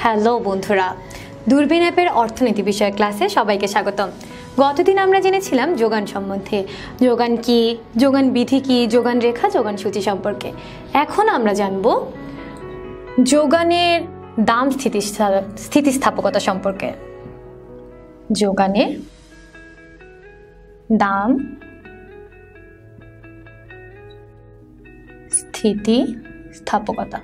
Hello বন্ধুরা, দূরবীন অ্যাপের অর্থনীতি বিষয়ক ক্লাসে সবাইকে স্বাগতম। গতদিন আমরা জেনেছিলাম যোগান সম্বন্ধে, যোগান কি, যোগান বিধি কি, যোগান রেখা, যোগান সূচি সম্পর্কে। এখন আমরা জানব যোগানের দাম স্থিতিস্থাপকতা সম্পর্কে। যোগানের দাম স্থিতিস্থাপকতা।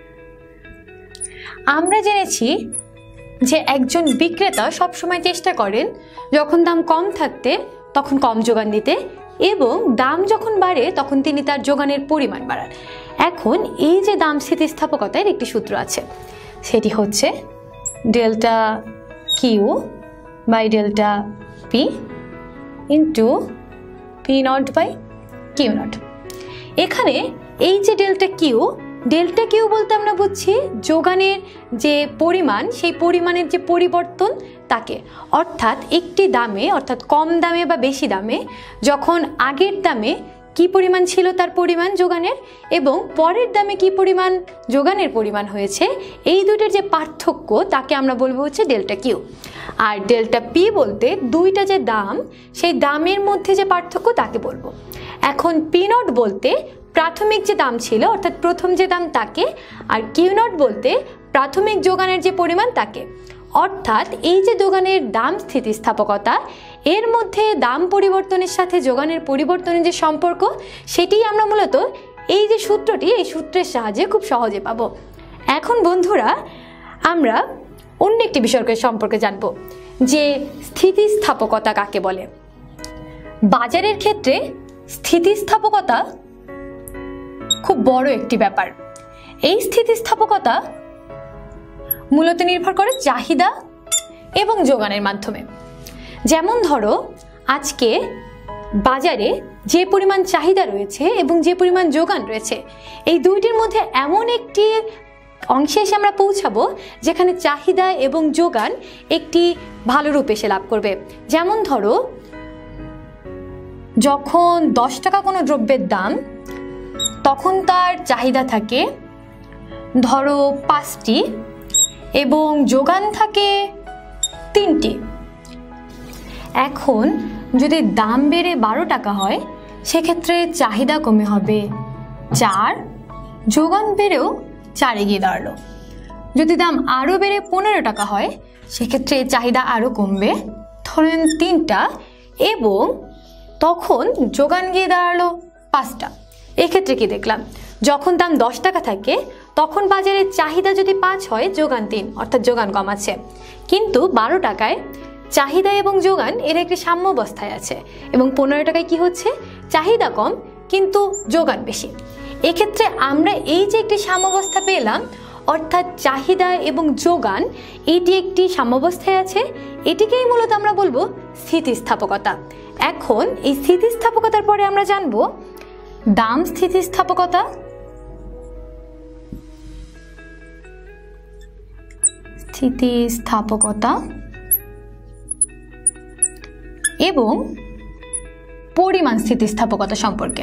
আমরা জেনেছি যে একজন বিক্রেতা সবসময় চেষ্টা করেন যখন দাম কম থাকতে তখন কম যোগান দিতে, এবং দাম যখন বাড়ে তখন তিনি তার যোগানের পরিমাণ বাড়ান। এখন এই যে দাম স্থিতিস্থাপকতার একটি সূত্র আছে, সেটি হচ্ছে delta Q by delta P into P nought by Q nought. এখানে এই যে ডেল্টা কিউ বলতে আমরা বুঝছি যোগানের যে পরিমাণ, সেই পরিমাণের যে পরিবর্তন তাকে, অর্থাৎ একটি দামে, অর্থাৎ কম দামে বা বেশি দামে যখন আগের দামে কি পরিমাণ ছিল তার পরিমাণ যোগানের, এবং পরের দামে কি পরিমাণ যোগানের পরিমাণ হয়েছে, এই দুটোর যে পার্থক্য তাকে আমরা বলবো হচ্ছে ডেল্টা কিউ। আর ডেল্টা পি বলতে দুইটা যে দাম, সেই দামের মধ্যে যে পার্থক্য তাকে বলবো। এখন পি নট বলতে প্রাথমিক যে দাম ছিল, অর্থাৎ প্রথম যে দাম তাকে, আর কিউ নট বলতে প্রাথমিক যোগানের যে পরিমাণ তাকে। অর্থাৎ এই যে যোগানের দাম স্থিতিস্থাপকতা, এর মধ্যে দাম পরিবর্তনের সাথে যোগানের পরিবর্তনের যে সম্পর্ক, সেটি আমরা মূলত এই যে সূত্রটি, এই সূত্রের সাহায্যে খুব সহজে পাবো। এখন বন্ধুরা, আমরা অন্য একটি বিষয়ের সম্পর্কে জানব যে স্থিতিস্থাপকতা কাকে বলে। বাজারের ক্ষেত্রে স্থিতিস্থাপকতা খুব বড় একটি ব্যাপার। এই স্থিতিস্থাপকতা মূলত নির্ভর করে চাহিদা এবং যোগানের মাধ্যমে। যেমন ধরো, আজকে বাজারে যে পরিমাণ চাহিদা রয়েছে এবং যে পরিমাণ যোগান রয়েছে, এই দুইটির মধ্যে এমন একটি অংশে এসে আমরা পৌঁছাবো যেখানে চাহিদা এবং যোগান একটি ভালো রূপ এসে লাভ করবে। যেমন ধরো, যখন 10 টাকা কোনো দ্রব্যের দাম, তখন তার চাহিদা থাকে ধরো 5টি এবং যোগান থাকে 3টি। এখন যদি দাম বেড়ে 12 টাকা হয়, সেক্ষেত্রে চাহিদা কমে হবে 4, যোগান বেড়েও 4 গিয়ে দাঁড়ালো। যদি দাম আরও বেড়ে 15 টাকা হয়, সেক্ষেত্রে চাহিদা আরও কমবে, ধরেন 3টা, এবং তখন যোগান গিয়ে দাঁড়ালো 5টা। এক্ষেত্রে কি দেখলাম, যখন দাম 10 টাকা থাকে তখন বাজারে চাহিদা যদি 5 হয়, যোগান 3, অর্থাৎ যোগান কম আছে। কিন্তু 12 টাকায় চাহিদা এবং যোগান এর একটি সাম্যাবস্থায় আছে, এবং 15 টাকায় কি হচ্ছে, চাহিদা কম কিন্তু যোগান বেশি। এক্ষেত্রে আমরা এই যে একটি সাম্যাবস্থা পেলাম, অর্থাৎ চাহিদা এবং যোগান এটি একটি সাম্যাবস্থায় আছে, এটিকেই মূলত আমরা বলবো স্থিতিস্থাপকতা। এখন এই স্থিতিস্থাপকতার পরে আমরা জানবো দাম স্থিতিস্থাপকতা, এবং পরিমাণ স্থিতিস্থাপকতা সম্পর্কে।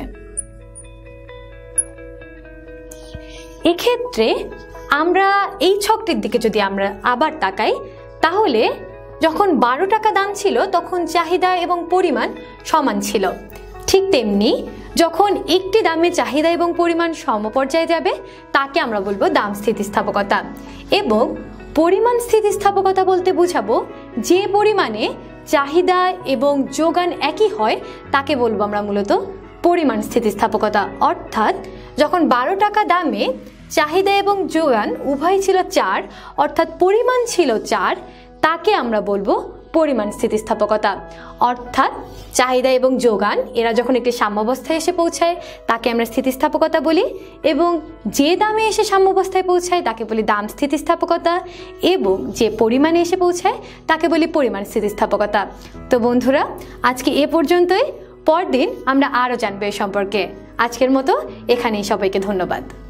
এক্ষেত্রে আমরা এই ছকটির দিকে যদি আমরা আবার তাকাই, তাহলে যখন 12 টাকা দাম ছিল তখন চাহিদা এবং পরিমাণ সমান ছিল। ঠিক তেমনি যখন একটি দামে চাহিদা এবং পরিমাণ সমপর্যায়ে যাবে, তাকে আমরা বলবো দাম স্থিতিস্থাপকতা। এবং পরিমাণ স্থিতিস্থাপকতা বলতে বুঝাবো যে পরিমাণে চাহিদা এবং যোগান একই হয়, তাকে বলবো আমরা মূলত পরিমাণ স্থিতিস্থাপকতা। অর্থাৎ যখন 12 টাকা দামে চাহিদা এবং যোগান উভয় ছিল 4, অর্থাৎ পরিমাণ ছিল 4, তাকে আমরা বলবো পরিমাণ স্থিতিস্থাপকতা। অর্থাৎ চাহিদা এবং যোগান এরা যখন একটি সাম্যাবস্থায় এসে পৌঁছায়, তাকে আমরা স্থিতিস্থাপকতা বলি, এবং যে দামে এসে সাম্যাবস্থায় পৌঁছায় তাকে বলি দাম স্থিতিস্থাপকতা, এবং যে পরিমাণে এসে পৌঁছায় তাকে বলি পরিমাণ স্থিতিস্থাপকতা। তো বন্ধুরা, আজকে এ পর্যন্তই। পরদিন আমরা আরও জানবো এ সম্পর্কে। আজকের মতো এখানেই, সবাইকে ধন্যবাদ।